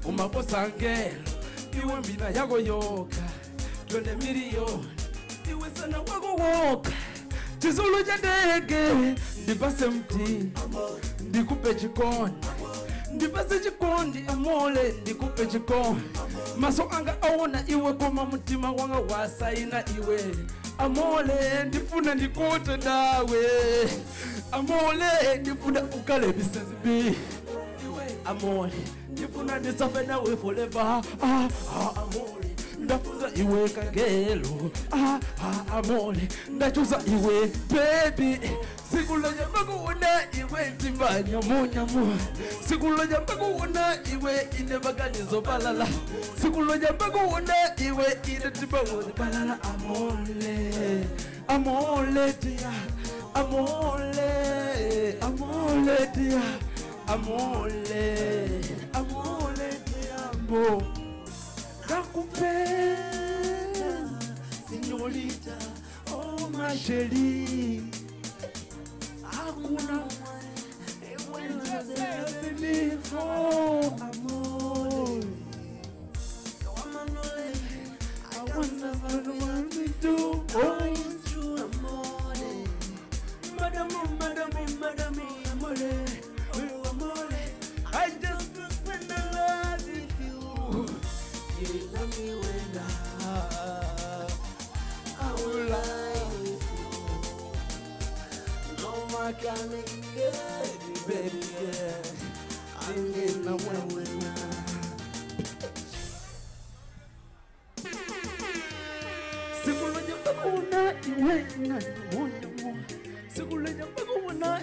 umaposangelo iwe mbina yako yoka 20 milioni iwe sana wako woka chizulu cha ndege ndipase mti ndikupe chikondi ndipase chikondi amole ndikupe chikondi maso anga aona iwe koma mutima wanga wasaina iwe amole ndifuna ndikote nawe amole ndifuna ukale bisezbi amole ndifuna ndisafe nawe forever amole ndafuza iwe kangelo amole ndachuza iwe baby sikuloja makuona iwe timbanya munyamu sikuloja makuona iwe inebaganizo balala sikuloja makuona iwe ine timbawozi balala amole amole tia amole amole tia amole amole tia ambo nakupenda señorita oh ma chérie hakuna before amor I want to do oh it's true amore madame amore oh amore I just want to spend the life with you you love me when I will lie with you no I can't make it baby yeah I'm getting away with sikuloja bakuna iwe ngani sikuloja bakuna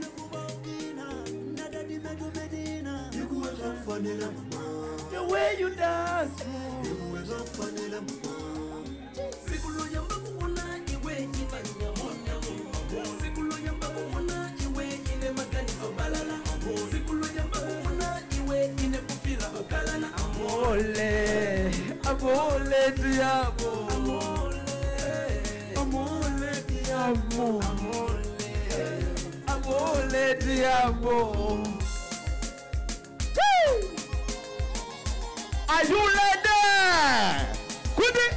the way you dance sikuloja bakuna iwe ibanya sikuloja bakuna iwe ine makanizo balala sikuloja bakuna iwe ine kufila kalana amole amole diabo amole diabo amole diabo are you ready? Could it?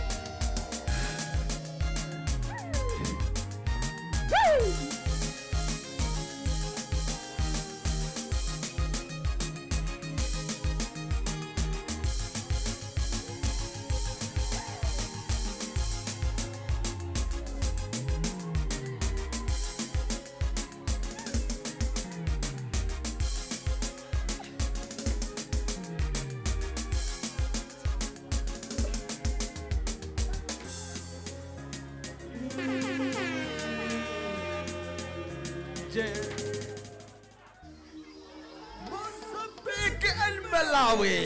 Mozambique and Malawi.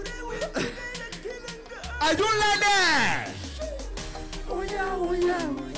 Are you ready? Oh yeah, oh yeah.